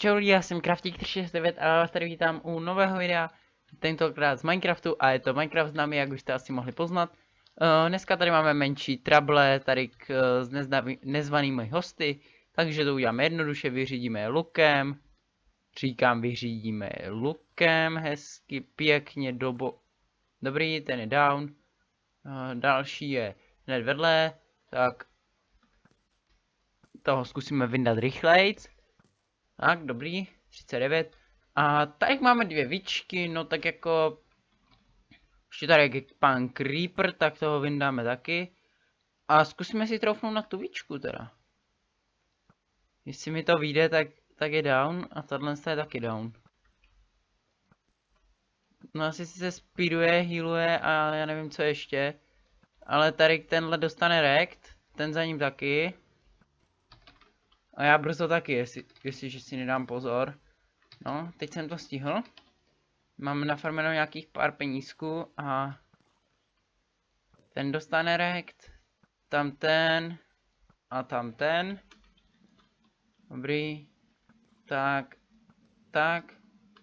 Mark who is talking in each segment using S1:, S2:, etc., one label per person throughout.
S1: Čau lidi, já jsem Craftik369 a vás tady vítám u nového videa, tentokrát z Minecraftu a je to Minecraft s námi, jak už jste asi mohli poznat. Dneska tady máme menší trable tady s nezvanými hosty, takže to uděláme jednoduše, vyřídíme je lukem. Říkám, vyřídíme je lukem, hezky, pěkně, dobrý, ten je down. Další je hned vedle, tak toho zkusíme vyndat rychlejc. Tak, dobrý, 39. A tady máme dvě víčky, no tak jako... Ještě tady je pan Creeper, tak toho vyndáme taky. A zkusíme si troufnout na tu víčku teda. Jestli mi to vyjde, tak je down a tahle je taky down. No asi si se speeduje, healuje a já nevím co ještě. Ale tady tenhle dostane rekt, ten za ním taky. A já brzo taky, jestliže si nedám pozor. No, teď jsem to stihl. Mám nafarmeno nějakých pár penízků a... Ten dostane rekt. Tam ten. A tam ten. Dobrý. Tak. Tak.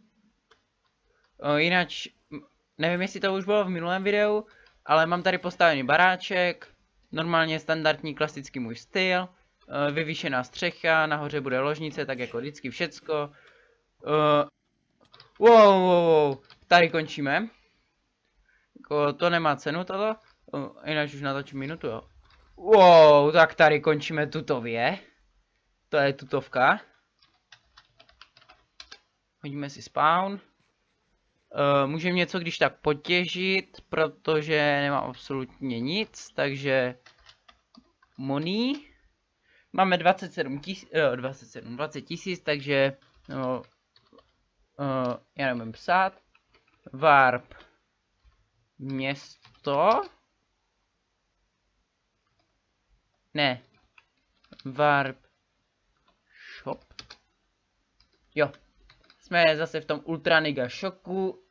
S1: Jinak, nevím jestli to už bylo v minulém videu, ale mám tady postavený baráček. Normálně standardní klasický můj styl. Vyvýšená střecha, nahoře bude ložnice, tak jako vždycky všecko. Wow, tady končíme. Jako, to nemá cenu toto. Jinak už natočím minutu, jo. Wow, tak tady končíme tutově. To je tutovka. Hodíme si spawn. Můžeme něco když tak potěžit, protože nemám absolutně nic, takže money. Máme 20 tisíc, takže no, já nevím psát. Warp město. Ne. Warp shop. Jo. Jsme zase v tom ultra niga shopu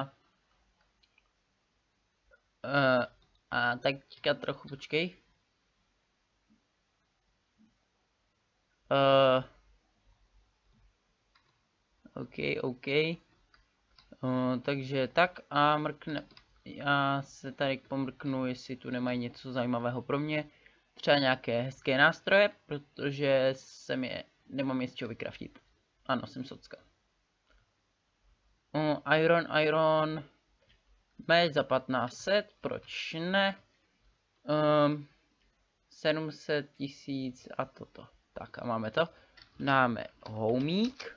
S1: a teďka trochu počkej. OK. Takže tak a mrkne. Já se tady pomrknu, jestli tu nemají něco zajímavého pro mě. Třeba nějaké hezké nástroje, protože nemám je z čeho vykraftit. Ano, jsem socka. Iron. Meč za 1500, proč ne? 700 tisíc a toto. Tak a máme to. Dáme homík.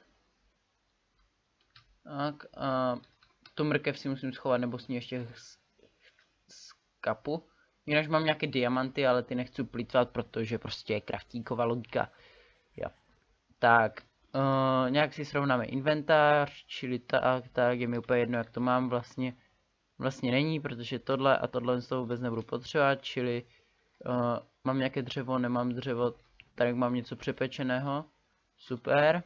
S1: Tak a tu mrkev si musím schovat, nebo s ní ještě z kapu. Jinak mám nějaké diamanty, ale ty nechci plýtvat, protože prostě je craftíková logika. Jo. Tak, nějak si srovnáme inventář, čili tak je mi úplně jedno, jak to mám vlastně není, protože tohle a tohle z toho vůbec nebudu potřebovat, čili mám nějaké dřevo, nemám dřevo, tady mám něco přepečeného, super.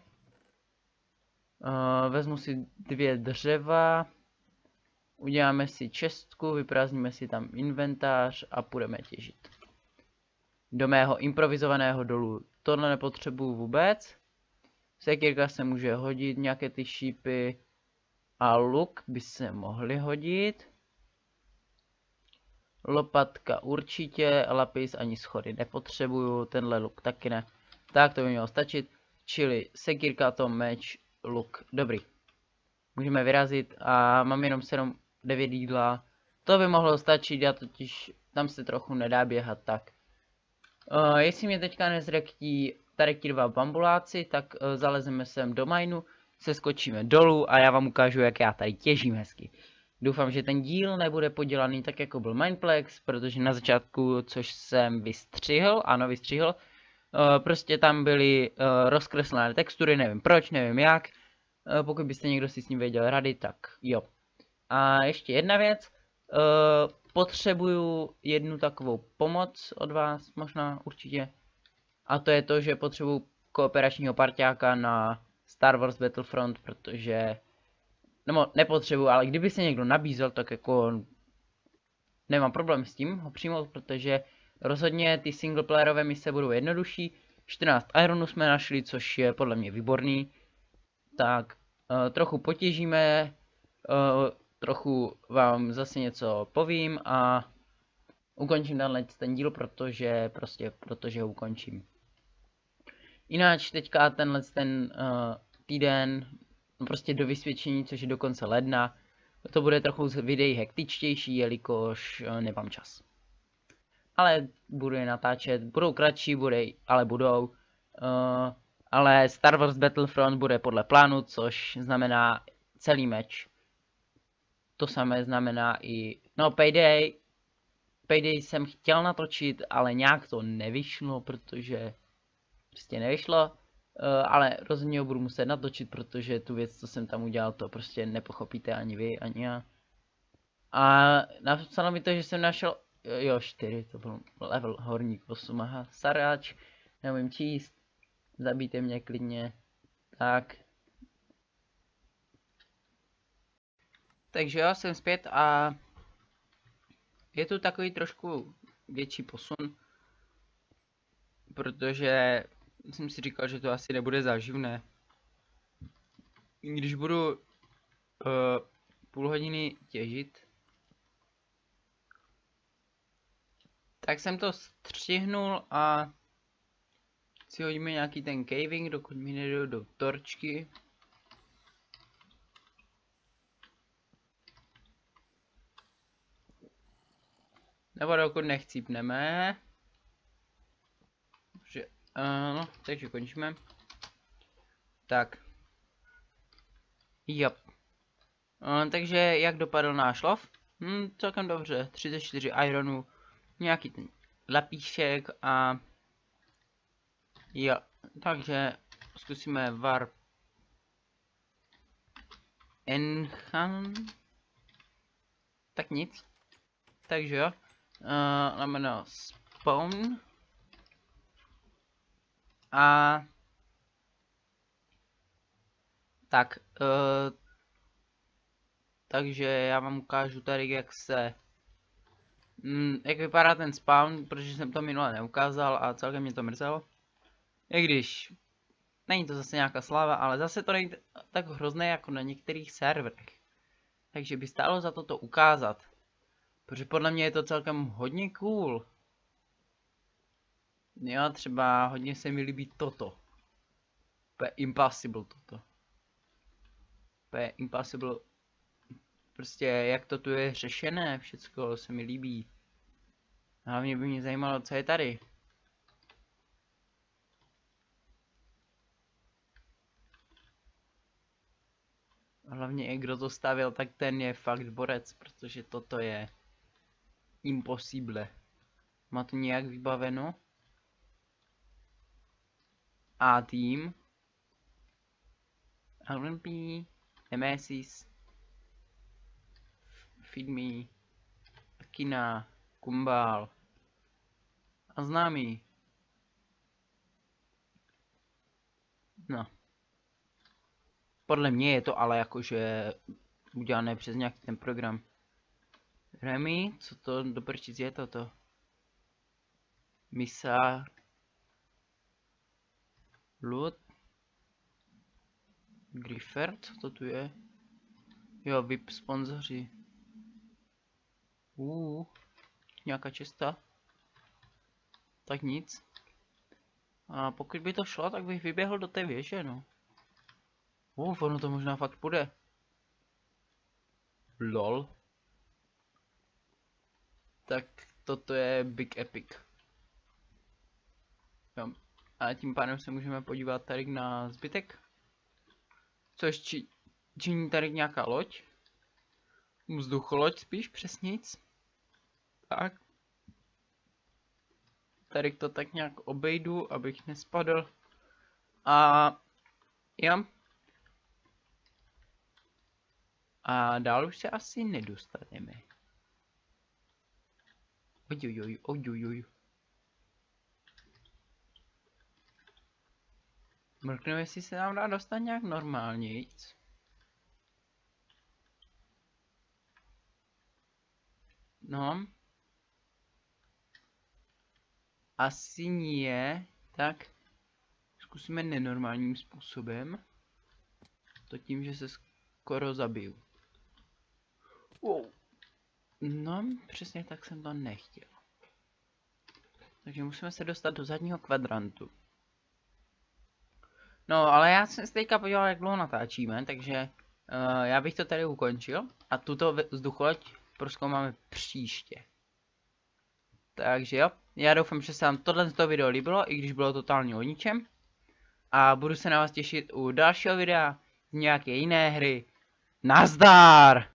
S1: Vezmu si 2 dřeva, uděláme si čestku, vyprázdníme si tam inventář a půjdeme těžit. Do mého improvizovaného dolu tohle nepotřebuju vůbec. Sekírka se může hodit, nějaké ty šípy a luk by se mohly hodit. Lopatka určitě, lapis ani schody nepotřebuju, tenhle luk taky ne. Tak to by mělo stačit, čili sekírka, to meč, luk, dobrý. Můžeme vyrazit a mám jenom 9 jídla. To by mohlo stačit, já totiž tam se trochu nedá běhat tak. Jestli mě teďka nezrektí tady ti 2 bambuláci, tak zalezeme sem do mineu, seskočíme dolů a já vám ukážu, jak já tady těžím hezky. Doufám, že ten díl nebude podělaný tak, jako byl Mineplex, protože na začátku, což jsem vystřihl, prostě tam byly rozkreslené textury, nevím proč, nevím jak. Pokud byste někdo si s ním věděl rady, tak jo. A ještě jedna věc, potřebuju jednu takovou pomoc od vás, možná, určitě. A to je to, že potřebuju kooperačního parťáka na Star Wars Battlefront, protože... Nebo nepotřebuju, ale kdyby se někdo nabízel, tak jako... Nemám problém s tím ho přijmout, protože rozhodně ty singleplayerové mise budou jednodušší. 14 ironů jsme našli, což je podle mě výborný. tak trochu potěžíme, trochu vám zase něco povím a ukončím ten díl, protože ho ukončím. Jináč teďka tenhle týden, prostě do vysvědčení, což je do konce ledna, to bude trochu z videí hektičtější, jelikož nemám čas. Ale budu je natáčet, budou kratší, ale budou. Ale Star Wars Battlefront bude podle plánu, což znamená celý meč. To samé znamená i, no Payday jsem chtěl natočit, ale nějak to nevyšlo, protože prostě nevyšlo. Ale rozhodně ho budu muset natočit, protože tu věc, co jsem tam udělal, to prostě nepochopíte ani vy, ani já. A napsalo mi to, že jsem našel, jo 4, to byl level horník 8, aha, saráč, neumím číst, zabijte mě klidně, tak. Takže jo, jsem zpět a je tu takový trošku větší posun, protože jsem si říkal, že to asi nebude záživné. Když budu půl hodiny těžit, tak jsem to střihnul a si hodíme nějaký ten caving, dokud mi nejdou do torčky. Nebo dokud nechcípneme. No, takže končíme. Tak. Jop. Takže jak dopadl náš lov? Celkem dobře. 34 ironů. Nějaký ten lapíšek a... Jo. Takže zkusíme warp. Tak nic. Takže jo. Lomeno spawn. A tak, takže já vám ukážu tady, jak vypadá ten spawn, protože jsem to minule neukázal a celkem mě to mrzelo. I když není to zase nějaká sláva, ale zase to není tak hrozné jako na některých serverech. Takže by stálo za to ukázat. Protože podle mě je to celkem hodně cool. Jo, třeba hodně se mi líbí toto. To je impossible toto. To je impossible. Prostě jak to tu je řešené, všecko se mi líbí. Hlavně by mě zajímalo, co je tady. Hlavně kdo to stavil, tak ten je fakt borec, protože toto je impossible. Má to nějak vybaveno? A tým. LMP, Nemesis, Feedme, Akina, Kumbal a známý. No. Podle mě je to ale jakože udělané přes nějaký ten program. Remy, co to do prčic je toto? Misa. Loot. Griffer, co to tu je? Jo, VIP sponzoři. Nějaká česta. Tak nic. A pokud by to šlo, tak bych vyběhl do té věže, no. Ono to možná fakt půjde. LOL. Tak toto je Big Epic. Jo. A tím pádem se můžeme podívat tady na zbytek. Což činí tady nějaká loď. Vzducholoď spíš přesnějc. Tak. Tady to tak nějak obejdu, abych nespadl. A jo. A dál už se asi nedostaneme. Ojojoj. Mrknu, jestli se nám dá dostat nějak normálnějc. No. Asi nie. Tak. Zkusíme nenormálním způsobem. to tím, že se skoro zabiju. Wow. No, přesně tak jsem to nechtěl. Takže musíme se dostat do zadního kvadrantu. No, ale já jsem se teďka podíval, jak dlouho natáčíme, takže já bych to tady ukončil a tuto vzducholoď prozkoumáme příště. Takže jo, já doufám, že se vám tohle video líbilo, i když bylo totálně o ničem. A budu se na vás těšit u dalšího videa z nějaké jiné hry. Nazdar!